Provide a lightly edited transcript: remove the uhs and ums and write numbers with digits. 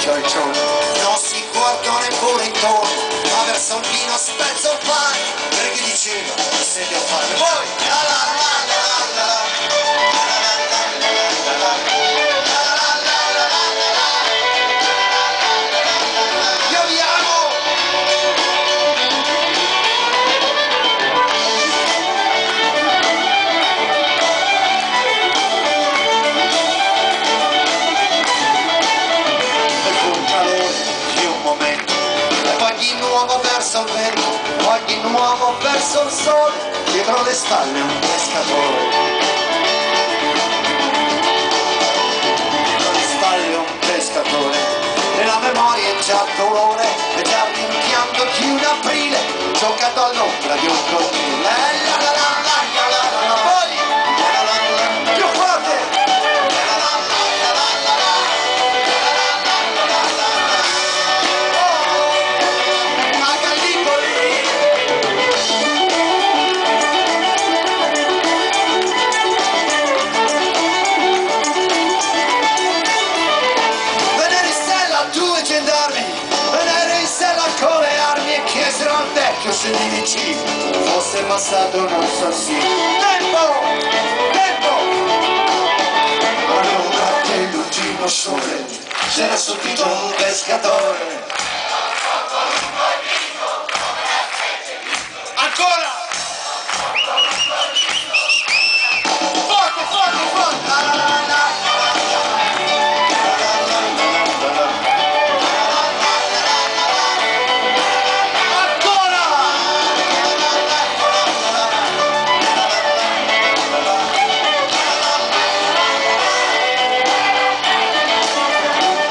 cialcione, non si guardò neppure intorno, ma verso il vino spezzo il pane, perché diceva se devo fare poi la la la la la la verso il vento, poi di nuovo verso il sole, dietro le spalle un pescatore. Dietro le spalle un pescatore, nella memoria è già dolore, è già il rimpianto di un aprile, giocato all'ombra di un cortile. Più forte! Se di vicino fosse passato un assassino. Tempo! Tempo! Allora che l'ultimo sole c'era subito un pescatore